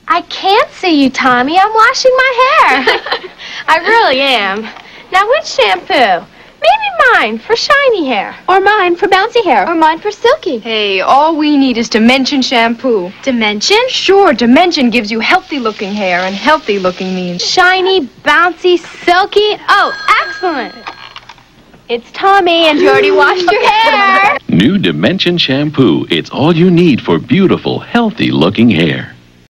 I can't see you, Tommy. I'm washing my hair. I really am. Now, which shampoo? Maybe mine for shiny hair. Or mine for bouncy hair. Or mine for silky. Hey, all we need is Dimension shampoo. Dimension? Sure, Dimension gives you healthy-looking hair, and healthy-looking means shiny, bouncy, silky. Oh, excellent. It's Tommy, and you already washed your hair. New Dimension shampoo. It's all you need for beautiful, healthy-looking hair.